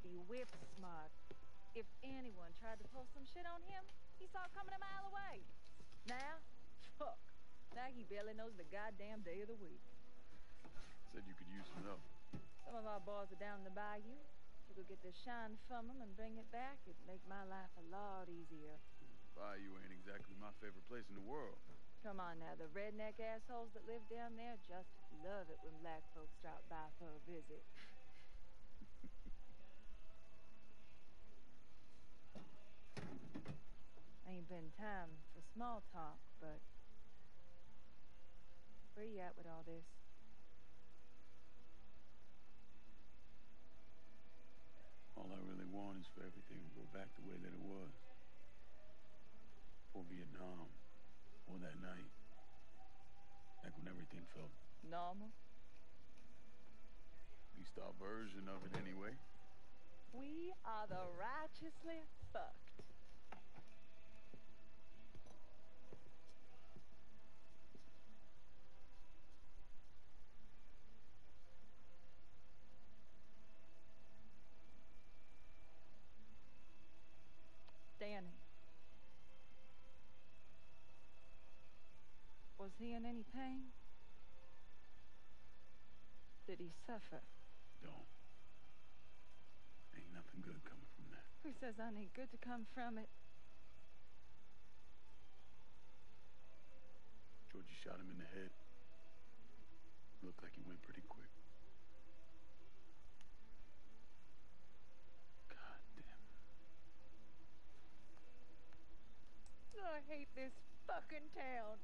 be whip smart. If anyone tried to pull some shit on him, he saw it coming a mile away. Now, fuck. Now he barely knows the goddamn day of the week. Said you could use some help. Some of our boys are down in the bayou. If you could get the shine from them and bring it back, it'd make my life a lot easier. Bayou ain't exactly my favorite place in the world. Come on now, the redneck assholes that live down there just love it when black folks drop by for a visit. Ain't been time for small talk, but where you at with all this? All I really want is for everything to go back the way that it was. Before Vietnam, or that night. Back when everything felt Normal? at least our version of it anyway. We are the righteously fucked. Danny. Was he in any pain? Did he suffer? Don't. Ain't nothing good coming from that. Who says I need good to come from it? Georgie shot him in the head. Looked like he went pretty quick. God damn. I hate this fucking town.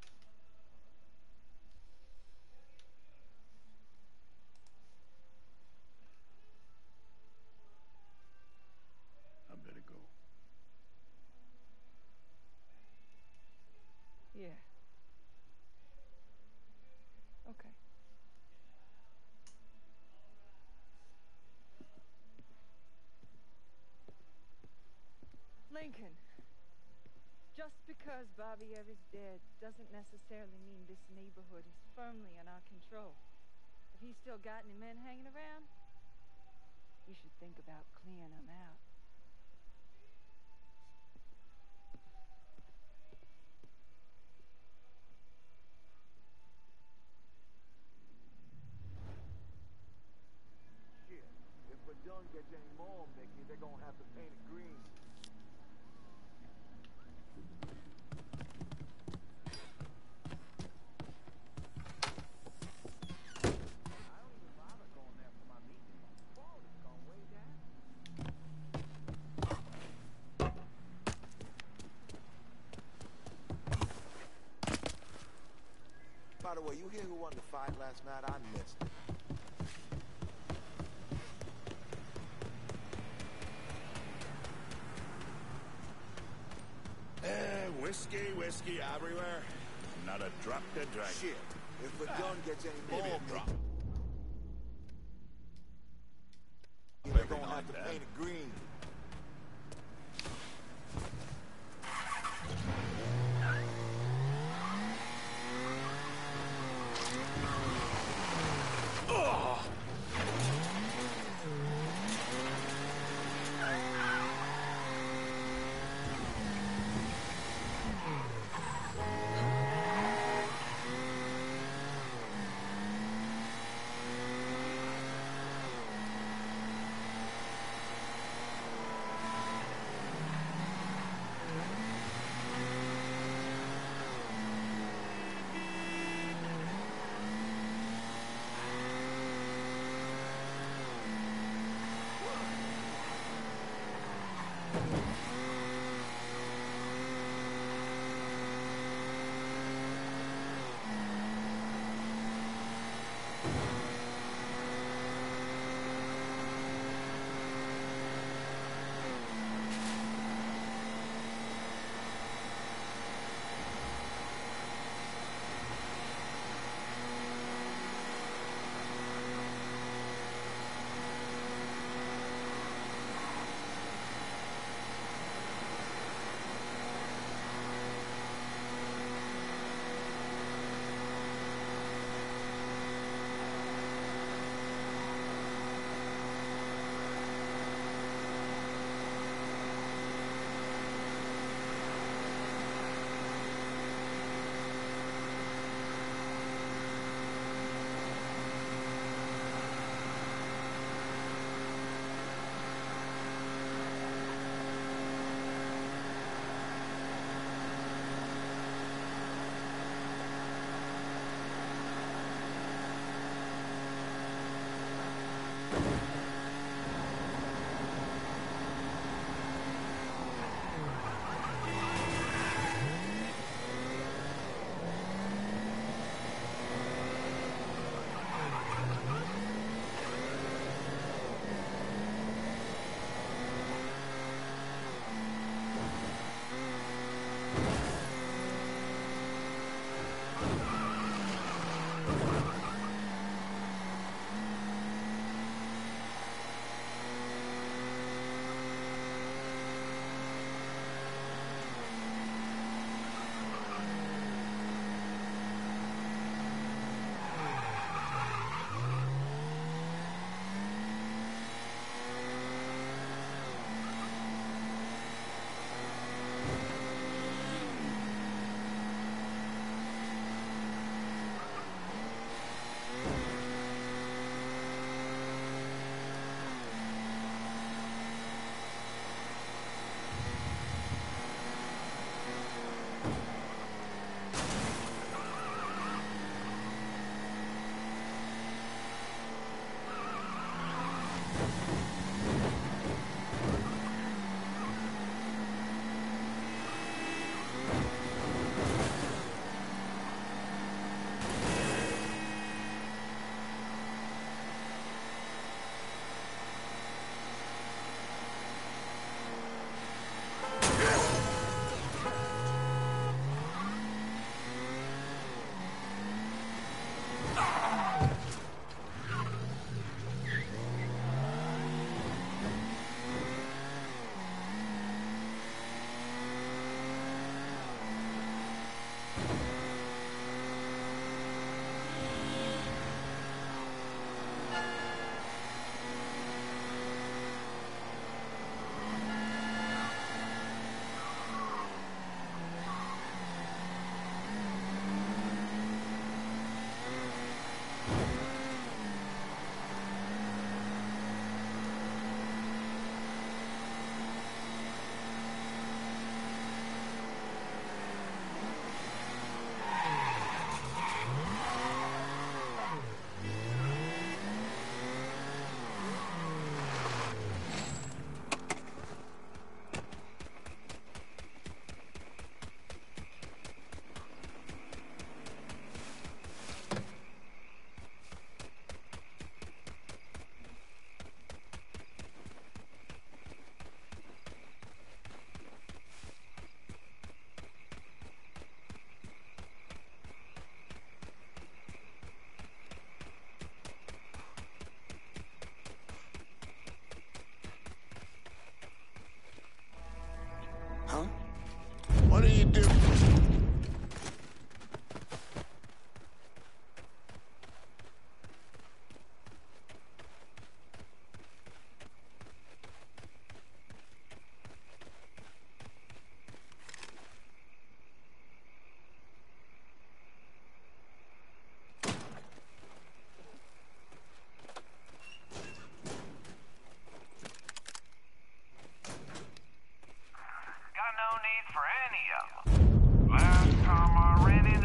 I better go. Yeah. Okay. Lincoln. Just because Bobby Everett's dead doesn't necessarily mean this neighborhood is firmly in our control. If he's still got any men hanging around, you should think about clearing them out. Shit. If Verdun gets any more, Mickey, they're gonna have to paint it green. I don't even bother going there for my meeting. Quality's gone way down. By the way, you hear who won the fight last night? I missed it. Whiskey everywhere. Not a drop to drink. Shit. If Verdun gets any Maybe more, a drop. they're gonna have to paint it green.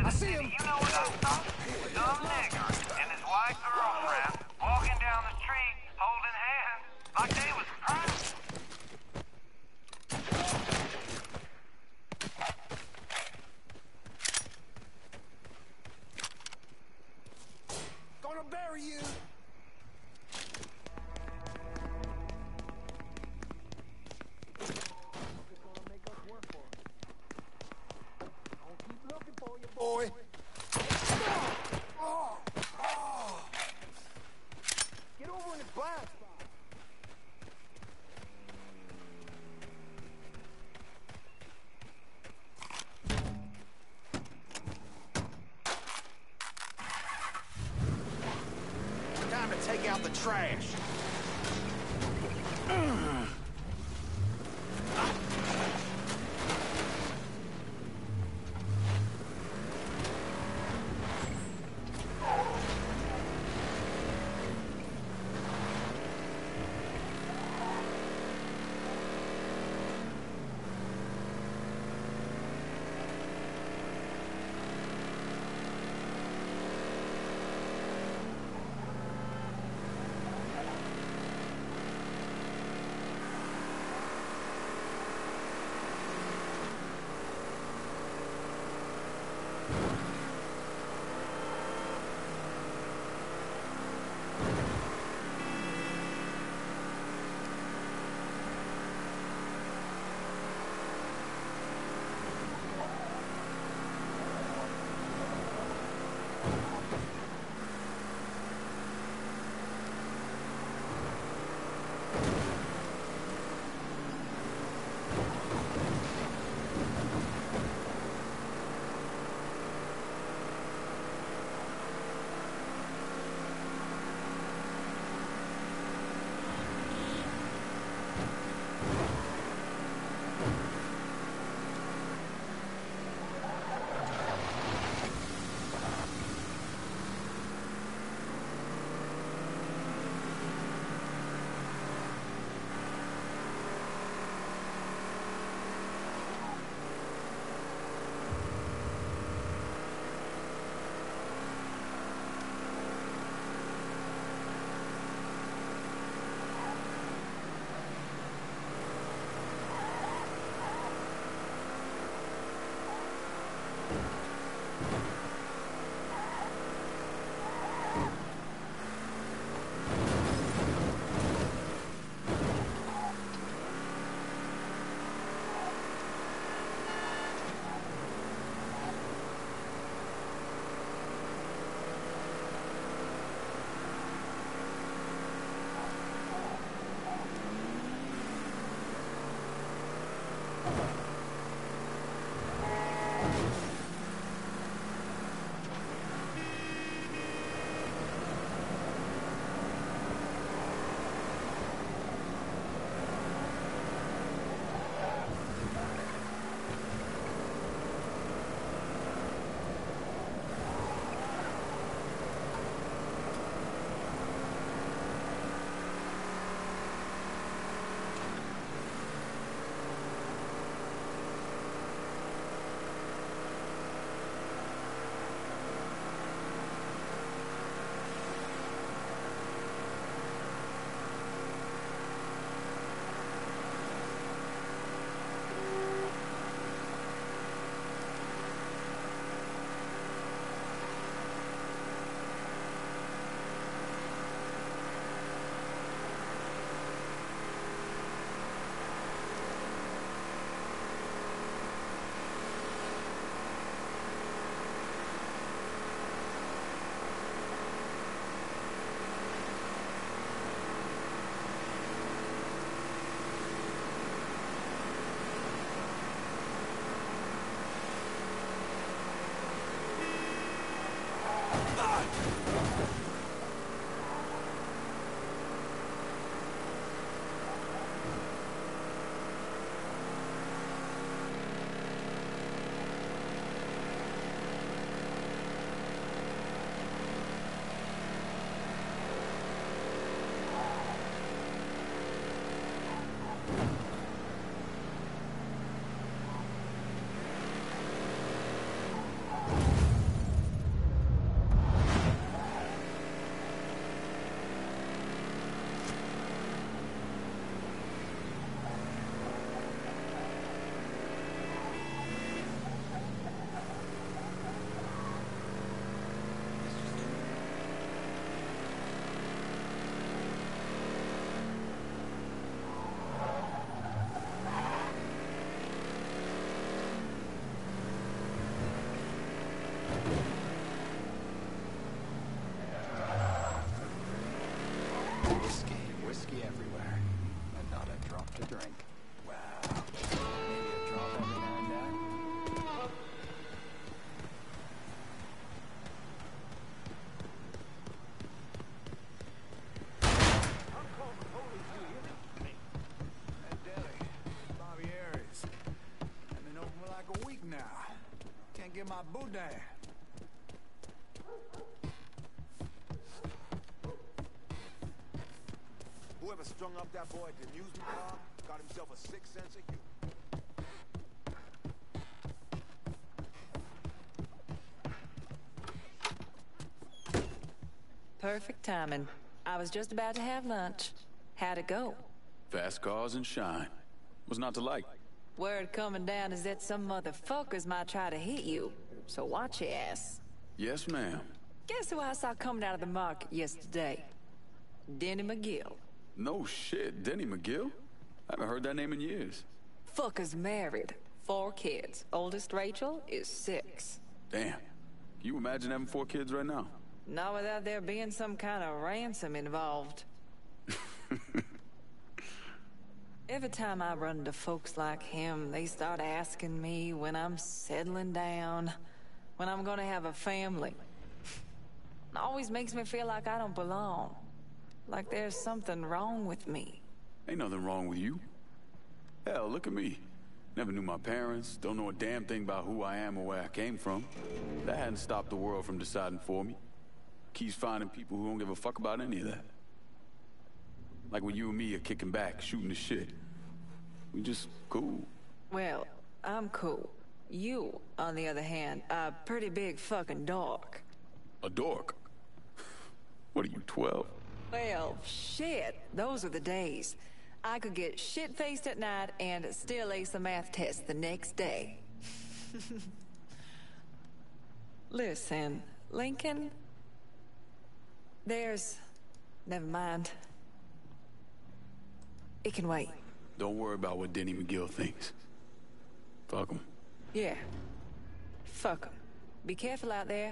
I see him. You know what I saw? Some nigger and his white girlfriend walking down the street holding hands like they was proud. Gonna bury you. Gonna make us work for it. I'll keep looking for you, boy. Get over in his blind spot. Time to take out the trash. Can't get my boot down. Whoever strung up that boy at the amusement park got himself a sick sense of humor. Perfect timing. I was just about to have lunch. How'd it go? Fast cars and shine. What's not to like? Word coming down is that some motherfuckers might try to hit you. So watch your ass. Yes, ma'am. Guess who I saw coming out of the market yesterday? Denny McGill. No shit, Denny McGill? I haven't heard that name in years. Fucker's married. 4 kids. Oldest Rachel is 6. Damn. Can you imagine having 4 kids right now? Not without there being some kind of ransom involved. Every time I run into folks like him, they start asking me when I'm settling down, when I'm gonna have a family. It always makes me feel like I don't belong. Like there's something wrong with me. Ain't nothing wrong with you. Hell, look at me. Never knew my parents, don't know a damn thing about who I am or where I came from. That hadn't stopped the world from deciding for me. Keeps finding people who don't give a fuck about any of that. Like when you and me are kicking back, shooting the shit. We just cool. Well, I'm cool. You, on the other hand, are a pretty big fucking dork. A dork? What are you, 12? Well, shit. Those are the days. I could get shit-faced at night and still ace the math test the next day. Listen, Lincoln... Never mind. It can wait. Don't worry about what Denny McGill thinks. Fuck him. Yeah. Fuck him. Be careful out there.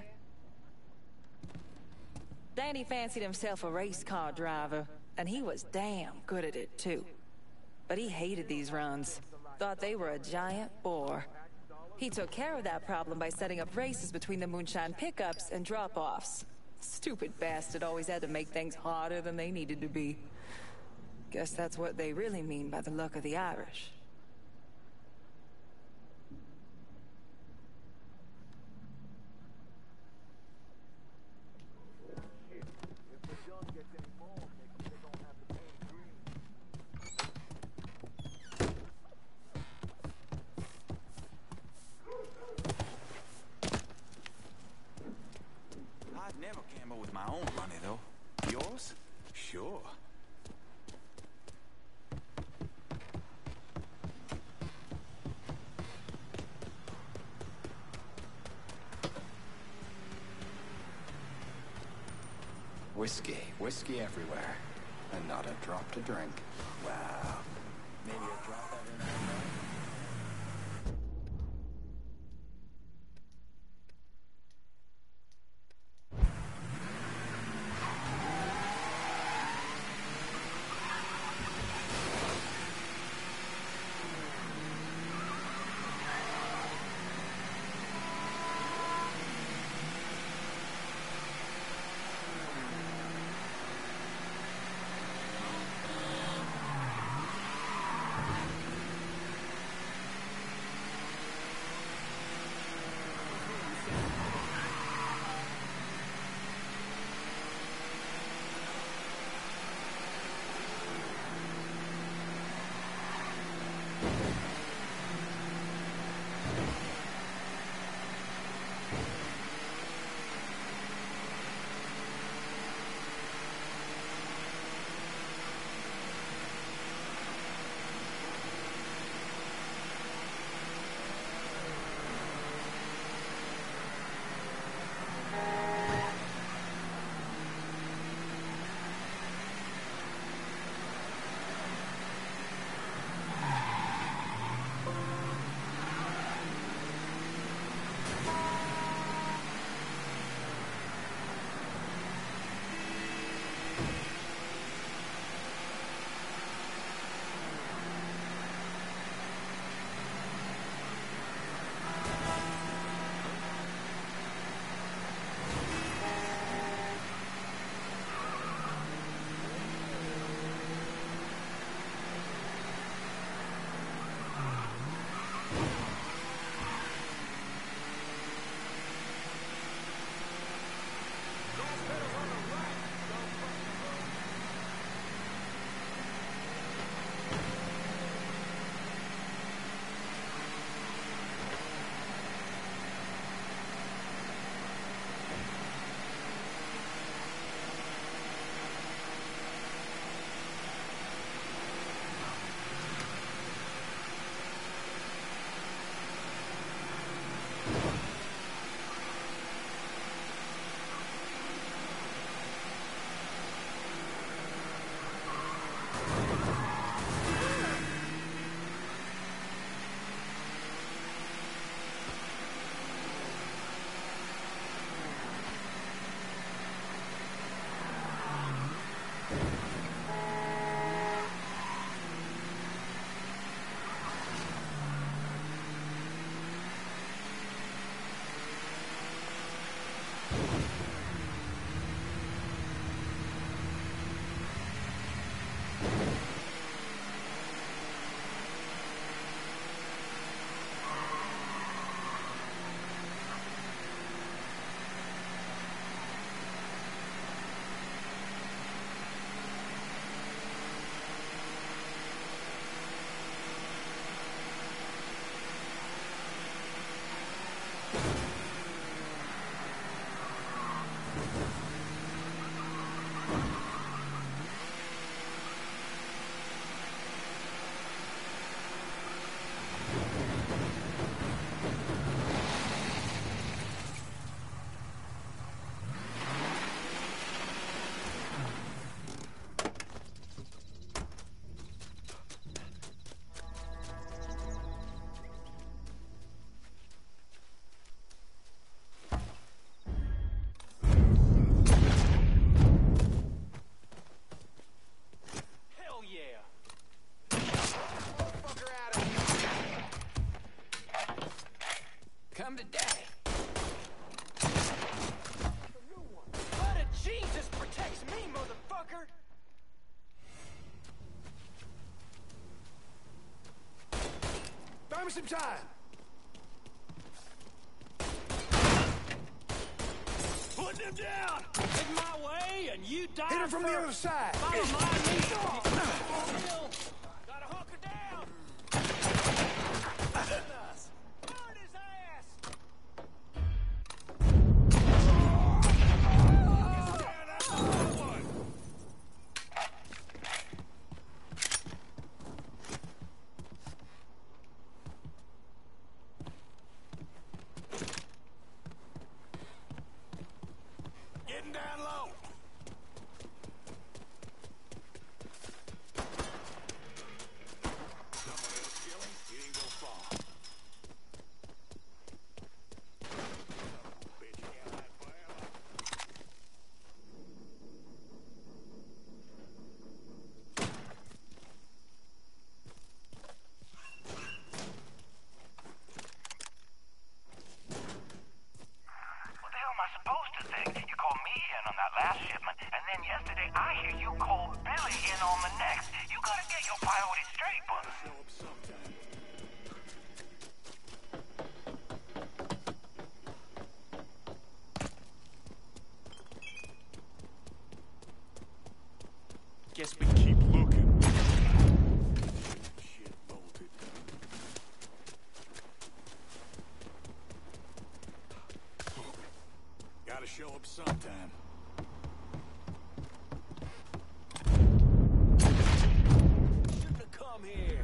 Danny fancied himself a race car driver, and he was damn good at it, too. But he hated these runs. Thought they were a giant bore. He took care of that problem by setting up races between the moonshine pickups and drop-offs. Stupid bastard always had to make things harder than they needed to be. Guess that's what they really mean by the luck of the Irish. I'd never gamble with my own money, though. Yours? Sure. Whiskey everywhere, and not a drop to drink. Wow. Maybe a drop every now and then. Come today. Blood of Jesus protects me, motherfucker! Buy me some time. Putting him down! Take my way and you die. Hit him from the other side. Follow my lead. Gotta hunker down. Burn his ass. Getting down low. Someone else killing, he didn't go far. Bitch, you can't light fire like What the hell am I supposed to think? You called me in on that last shipment, and then yesterday I hear you called Billy in on the next. You gotta get your priorities straight, brother. show up sometime. Guess we keep looking. Shit bolted. Gotta show up sometime. Shouldn't have come here.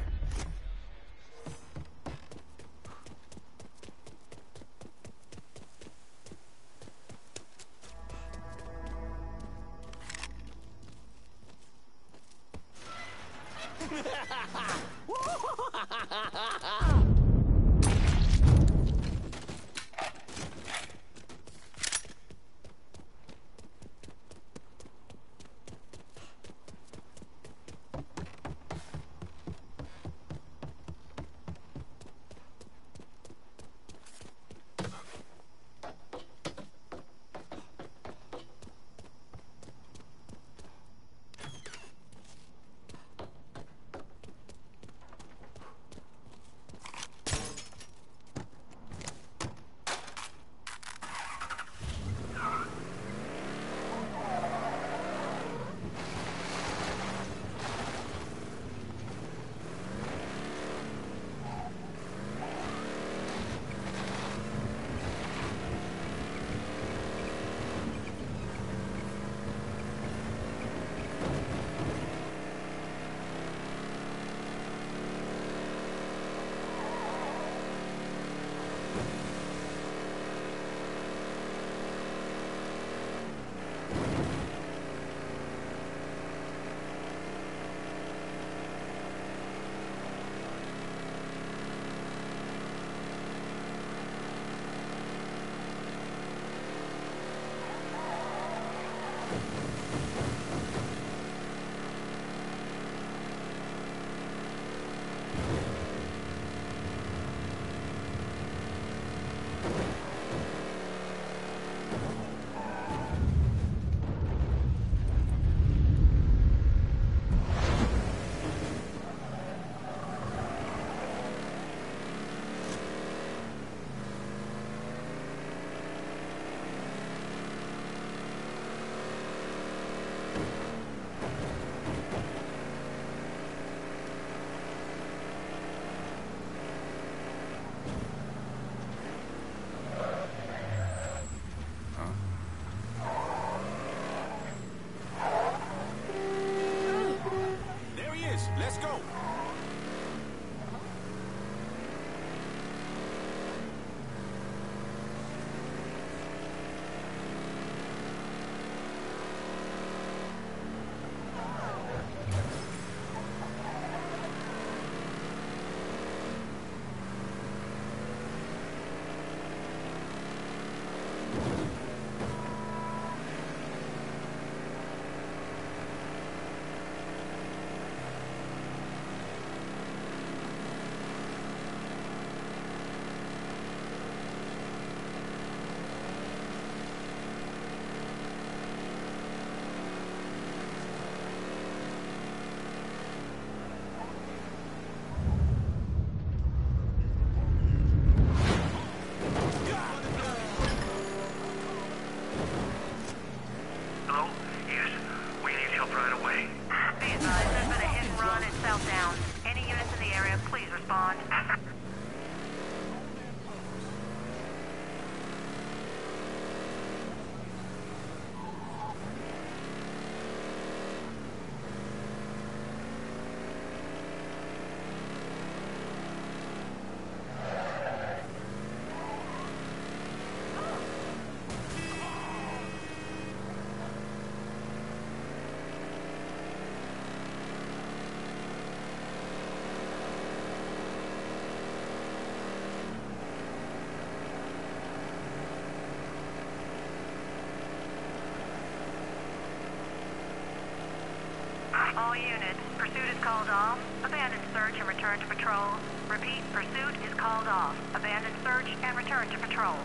All units, pursuit is called off. Abandon search and return to patrol. Repeat, pursuit is called off. Abandon search and return to patrol.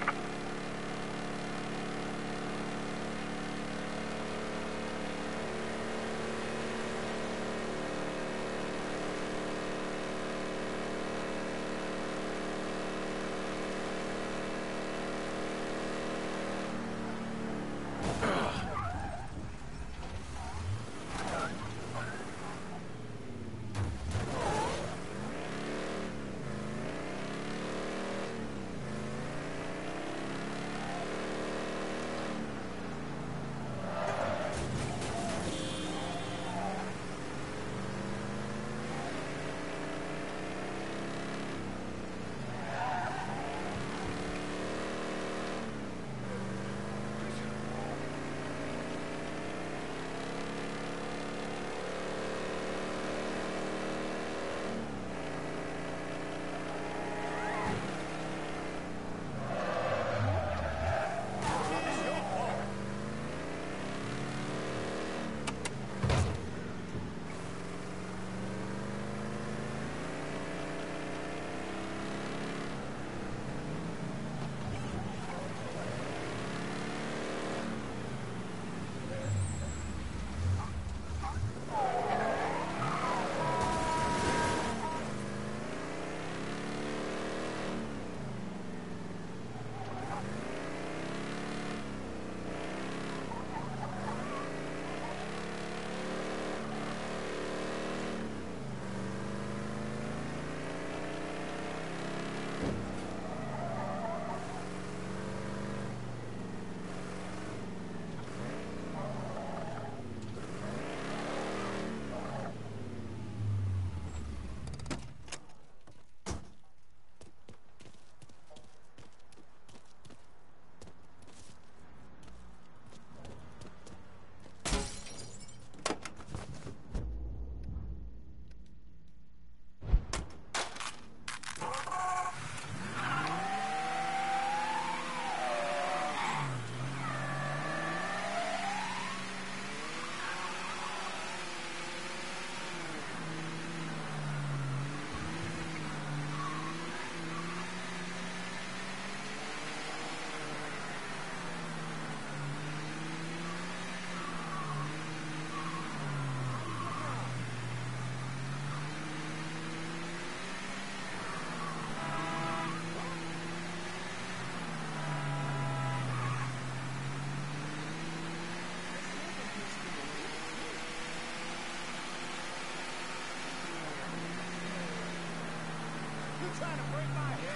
Trying to break my head.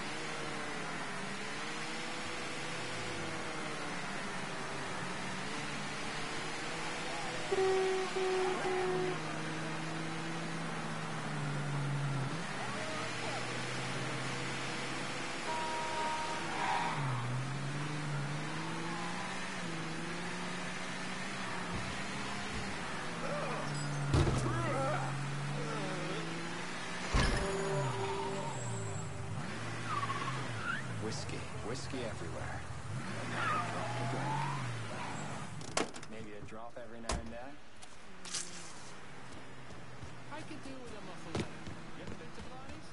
Whiskey everywhere. Not a drop to drink. Maybe a drop every now and then. I could do with a muffle letter. You ever been to Blarney's?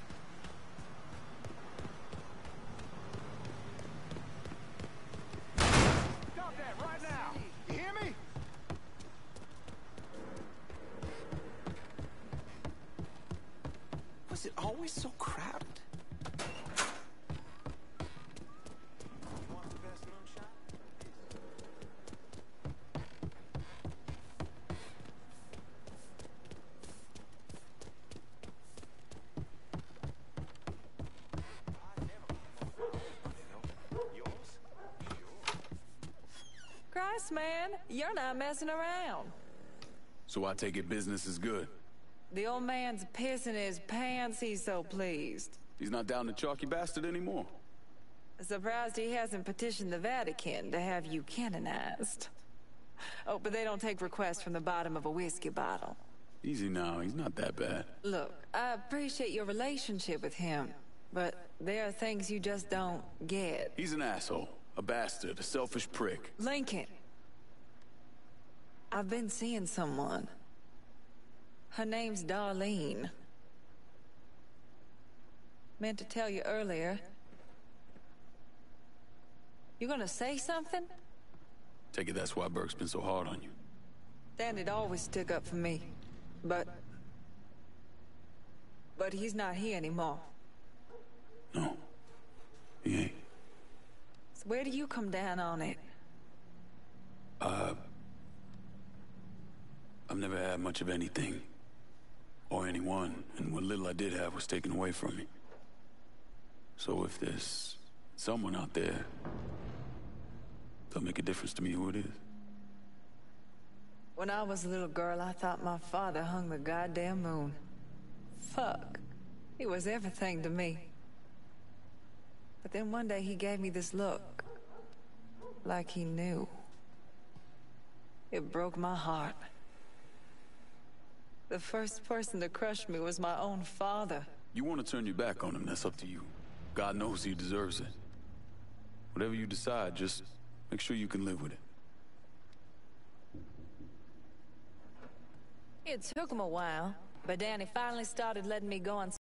Stop that right now. You hear me? Was it always so crowded? Christ, man, you're not messing around. So I take it business is good. The old man's pissing his pants, he's so pleased. He's not down the chalky bastard anymore. Surprised he hasn't petitioned the Vatican to have you canonized. Oh, but they don't take requests from the bottom of a whiskey bottle. Easy now, he's not that bad. Look, I appreciate your relationship with him, but there are things you just don't get. He's an asshole, a bastard, a selfish prick. Lincoln, I've been seeing someone. Her name's Darlene. Meant to tell you earlier. You gonna say something? Take it that's why Burke's been so hard on you. Dan'd always stick up for me. But he's not here anymore. No, he ain't. So where do you come down on it? I've never had much of anything. Or anyone, and what little I did have was taken away from me. So if there's someone out there, it'll make a difference to me who it is. When I was a little girl, I thought my father hung the goddamn moon. Fuck. He was everything to me. But then one day he gave me this look. Like he knew. It broke my heart. The first person to crush me was my own father. You want to turn your back on him, that's up to you. God knows he deserves it. Whatever you decide, just make sure you can live with it. It took him a while, but Danny finally started letting me go on